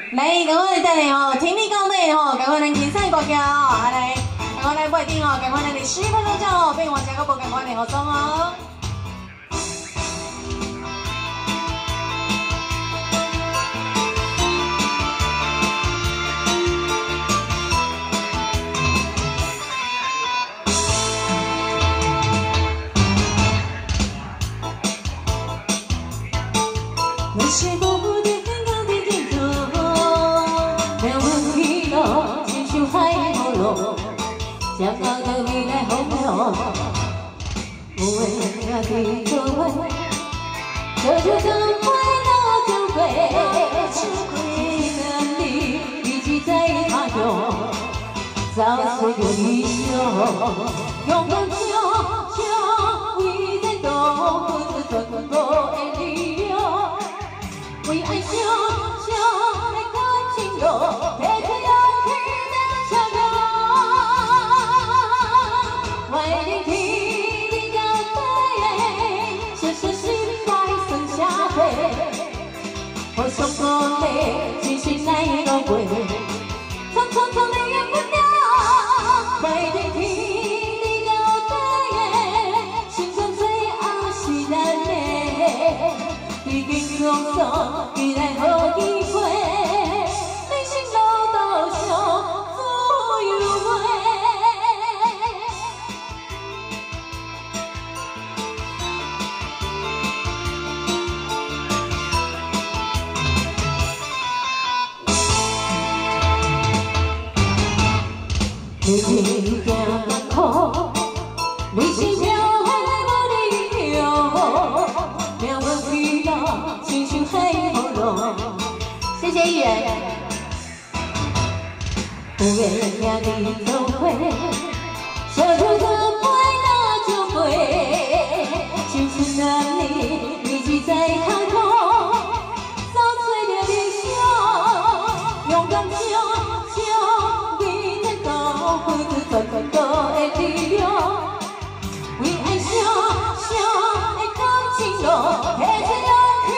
来，赶快带来吼，听力到底吼，赶快咱竞赛国家哦，来，赶快来买定哦，赶快咱的10分钟奖哦，变换价格无赶快的合作哦。 我是无不的很高的地图，让我记得亲像海无路，将我的未来风流。有的地图会，就像快乐就会，能力一直在爬行，找出个理想，勇敢就为人多，不是全部的理由。 为爱笑笑的感情路，陪着勇气的笑容。为你天地交代，小小心怀算社会。我想过你，真心来落过，匆匆匆的缘分了。为你天地交代，心酸最后是咱的。 已经放手，依然好机会，人生路途上自由飞。你是行艰苦，你是飘海无理由。 亲像海风浪，谢谢议员。有缘兄弟做伙，小兔子飞那就飞，青春男女一直在探讨，找出了理想，勇敢就为咱多付出全部的力量，为爱笑笑的感情路，陪着。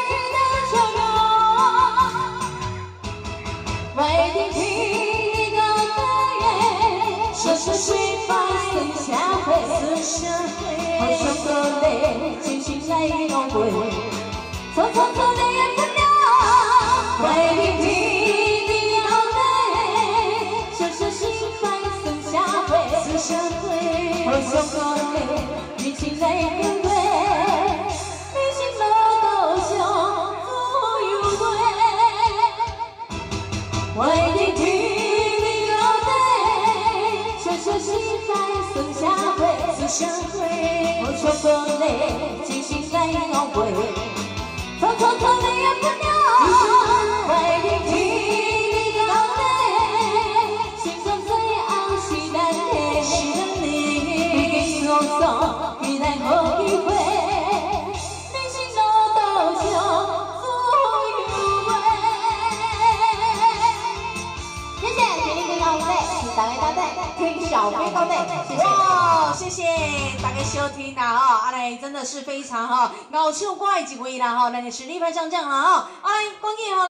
为你天地交代，小小心怀算社会。我想过你，真心来落过，匆匆匆的缘分了。为你天地交代，小小心怀算社会。我想过你，真心来落过。 为你天地交代，小小心怀算社会。我想过你，真心来落过，匆匆匆的缘分了。为你天地交代，心酸最后是咱的。已经放手，依然好机会。 大家搭档听小飞到内，谢谢。哇，谢谢大家收听啦吼，啊来真的是非常吼，咬手瓜的一位啦吼，咱的实力派上将啦吼，啊来关键吼。